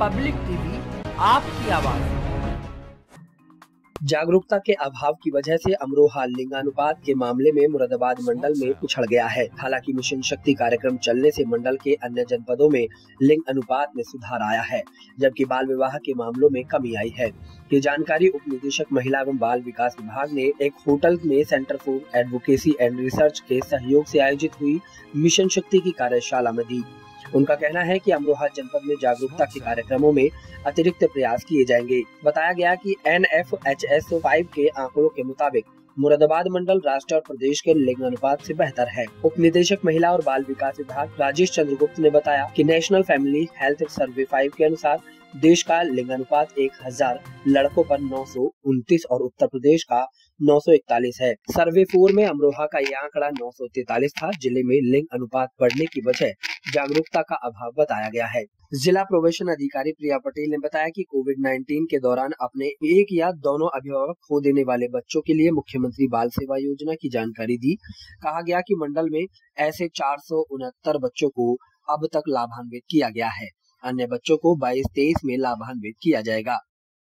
Public TV, आपकी आवाज। जागरूकता के अभाव की वजह से अमरोहा लिंगानुपात के मामले में मुरादाबाद मंडल में पिछड़ गया है। हालांकि मिशन शक्ति कार्यक्रम चलने से मंडल के अन्य जनपदों में लिंग अनुपात में सुधार आया है, जबकि बाल विवाह के मामलों में कमी आई है। ये जानकारी उप निदेशक महिला एवं बाल विकास विभाग ने एक होटल में centre for advocacy and research के सहयोग से आयोजित हुई मिशन शक्ति की कार्यशाला में दी। उनका कहना है कि अमरोहा जनपद में जागरूकता के कार्यक्रमों में अतिरिक्त प्रयास किए जाएंगे। बताया गया कि NFHS 5 के आंकड़ों के मुताबिक मुरादाबाद मंडल राष्ट्र और प्रदेश के लिंग अनुपात से बेहतर है। उप निदेशक महिला और बाल विकास विभाग राजेश चंद्रगुप्त ने बताया कि नेशनल फैमिली हेल्थ सर्वे 5 के अनुसार देश का लिंग अनुपात 1000 लड़कों पर 929 और उत्तर प्रदेश का 941 है। सर्वे 4 में अमरोहा का यह आंकड़ा 943 था। जिले में लिंग अनुपात बढ़ने की वजह जागरूकता का अभाव बताया गया है। जिला प्रोबेशन अधिकारी प्रिया पटेल ने बताया कि कोविड-19 के दौरान अपने एक या दोनों अभिभावक खो देने वाले बच्चों के लिए मुख्यमंत्री बाल सेवा योजना की जानकारी दी। कहा गया कि मंडल में ऐसे 469 बच्चों को अब तक लाभान्वित किया गया है। अन्य बच्चों को 22-23 में लाभान्वित किया जाएगा।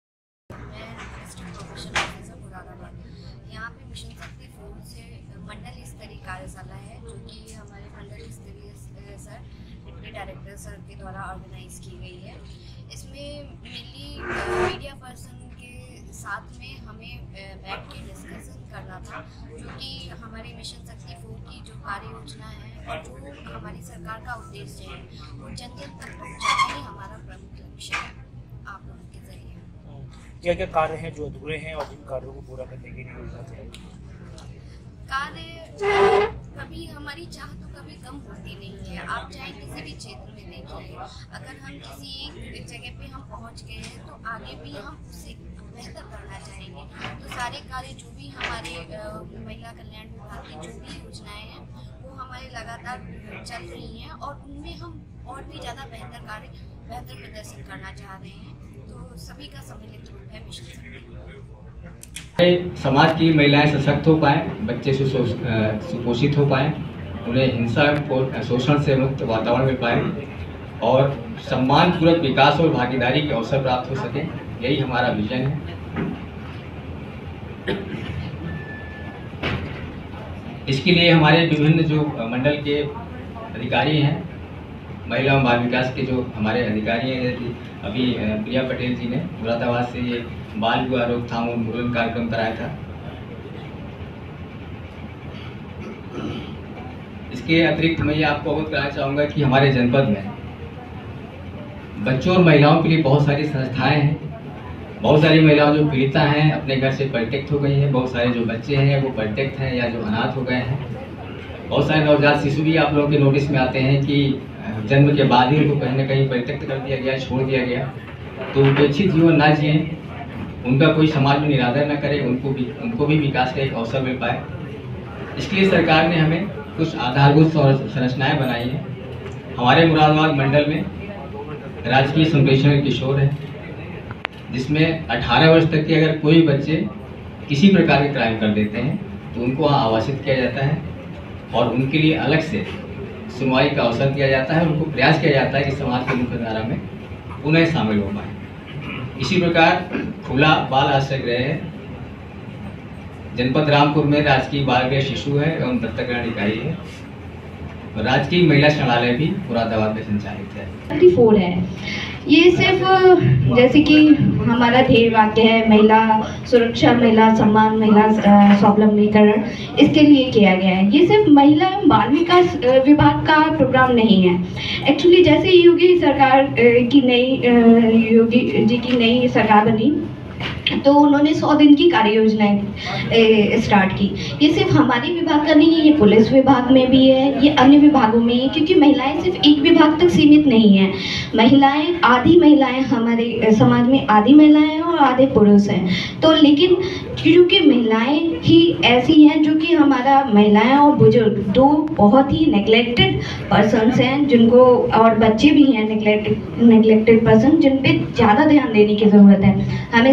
यहाँ पे मिशन शक्ति फोरम से मंडल स्तरीय कार्यशाला है, जो कि हमारे मंडल स्तरीय सर डिप्टी डायरेक्टर सर के द्वारा ऑर्गेनाइज की गई है। इसमें मेनली मीडिया पर्सन के साथ में हमें बैठ के डिस्कशन करना था, जो कि हमारे मिशन शक्ति 4 की जो कार्य योजना है और जो हमारी सरकार का उद्देश्य है वो जन जन तक पहुँचाना ही हमारा प्रमुख लक्ष्य है। आप लोगों के जरिए क्या क्या कार्य हैं जो अधूरे हैं और जिन कार्यों को पूरा करने के लिए योजना चलेगी? कार्य कभी हमारी चाह तो कभी कम होती नहीं है। आप चाहे किसी भी क्षेत्र में देखिए, अगर हम किसी एक जगह पे हम पहुंच गए हैं तो आगे भी हम उससे बेहतर करना चाहेंगे। तो सारे कार्य जो भी हमारे महिला कल्याण विभाग की जो भी योजनाएं हैं वो हमारे लगातार चल रही हैं और उनमें हम और भी ज़्यादा बेहतर कार्य, बेहतर प्रदर्शन करना चाह रहे हैं। तो सभी का सम्मिलित रूप है मिशन शक्ति। समाज की महिलाएं सशक्त हो पाए, बच्चे सुपोषित हो पाए, उन्हें हिंसा और शोषण से मुक्त वातावरण मिल पाए और सम्मानपूर्वक विकास और भागीदारी के अवसर प्राप्त हो सके, यही हमारा विजन है। इसके लिए हमारे विभिन्न जो मंडल के अधिकारी हैं, महिला और बाल विकास के जो हमारे अधिकारी हैं, अभी प्रिया पटेल जी ने मुरादाबाद से ये बाल विवाह रोकथाम और उन्मूलन कार्यक्रम कराया था। इसके अतिरिक्त मैं ये आपको अवगत कराना चाहूँगा कि हमारे जनपद में बच्चों और महिलाओं के लिए बहुत सारी संस्थाएं हैं। बहुत सारी महिलाओं जो पीड़िता हैं अपने घर से परित्यक्त हो गई हैं, बहुत सारे जो बच्चे हैं वो परित्यक्त हैं या जो अनाथ हो गए हैं। बहुत सारे नवजात शिशु भी आप लोगों के नोटिस में आते हैं कि जन्म के बाद ही उनको कहीं ना कहीं परित्यक्त कर दिया गया, छोड़ दिया गया। तो उपेक्षित जीवन ना जिए, उनका कोई समाज में निरादर न करे, उनको भी विकास का एक अवसर मिल पाए। इसके लिए सरकार ने हमें कुछ आधारभूत संरचनाएं बनाई हैं। हमारे मुरादाबाद मंडल में राजकीय संप्रेषण किशोर है, जिसमें 18 वर्ष तक के अगर कोई बच्चे किसी प्रकार के क्राइम कर देते हैं तो उनको वहाँ आवासित किया जाता है और उनके लिए अलग से सुनवाई का अवसर दिया जाता है। उनको प्रयास किया जाता है कि समाज की मुख्य धारा में पुनः शामिल हो पाए। इसी प्रकार खुला बाल आश्रय गृह है, जनपद रामपुर में राजकीय बाल गृह शिशु है एवं दत्तक इकाई है। राजकीय महिला संग्रहालय भी मुरादाबाद में संचालित है। 4 है। ये सिर्फ जैसे कि हमारा ध्येय वाक्य है महिला सुरक्षा, महिला सम्मान, महिला स्वावलंबीकरण, इसके लिए किया गया है। ये सिर्फ महिला एवं बाल विकास विभाग का प्रोग्राम नहीं है। एक्चुअली जैसे योगी सरकार की योगी जी की नई सरकार बनी तो उन्होंने 100 दिन की कार्य योजनाएं स्टार्ट की। ये सिर्फ हमारे विभाग का नहीं है, ये पुलिस विभाग में भी है, ये अन्य विभागों में है, क्योंकि महिलाएं सिर्फ एक विभाग तक सीमित नहीं है। महिलाएं, आधी महिलाएं हमारे समाज में आधी महिलाएं हैं और आधे पुरुष हैं। तो लेकिन क्योंकि महिलाएं ही ऐसी हैं जो कि हमारा महिलाएं और बुजुर्ग दो बहुत ही नेग्लेक्टेड पर्सन्स हैं, जिनको और बच्चे भी हैं नेग्लेक्टेड पर्सन, जिन पे ज़्यादा ध्यान देने की ज़रूरत है। हमें स्टार्टिंग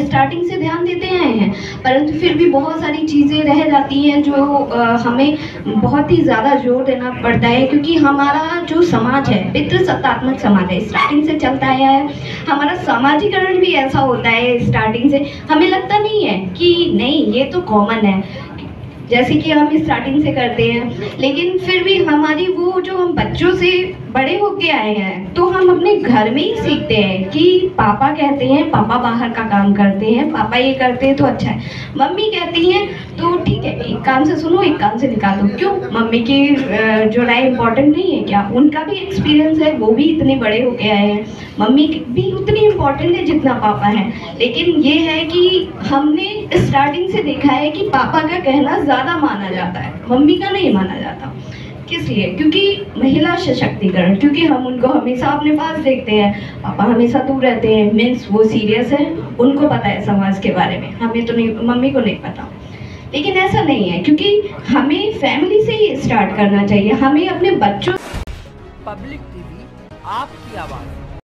से ध्यान देते आए हैं, परंतु फिर भी बहुत सारी चीज़ें रह जाती हैं जो हमें बहुत ही ज़्यादा जोर देना पड़ता है, क्योंकि हमारा जो समाज है पितृसत्तात्मक समाज है, स्टार्टिंग से चलता आया है। हमारा सामाजिकरण भी ऐसा होता है स्टार्टिंग से, हमें लगता नहीं है कि नहीं ये तो कॉमन है, जैसे कि हम स्टार्टिंग से करते हैं, लेकिन फिर भी हमारी वो जो हम बच्चों से बड़े होके आए हैं तो हम अपने घर में ही सीखते हैं कि पापा कहते हैं, पापा बाहर का काम करते हैं, पापा ये करते हैं तो अच्छा है, मम्मी कहती हैं तो ठीक है, एक कान से सुनो एक कान से निकालो। क्यों? मम्मी की जो राय इम्पोर्टेंट नहीं है क्या? उनका भी एक्सपीरियंस है, वो भी इतने बड़े होके आए हैं, मम्मी भी उतनी इम्पोर्टेंट है जितना पापा है। लेकिन ये है कि हमने स्टार्टिंग से देखा है कि पापा का कहना ज़्यादा माना जाता है, मम्मी का नहीं माना जाता। किस लिए? क्योंकि महिला सशक्तिकरण, क्योंकि हम उनको हमेशा अपने पास देखते हैं, पापा हमेशा दूर रहते हैं, मीन्स वो सीरियस है, उनको पता है समाज के बारे में, हमें तो नहीं, मम्मी को नहीं पता। लेकिन ऐसा नहीं है, क्योंकि हमें फैमिली से ही स्टार्ट करना चाहिए, हमें अपने बच्चों। पब्लिक टीवी आपकी आवाज़।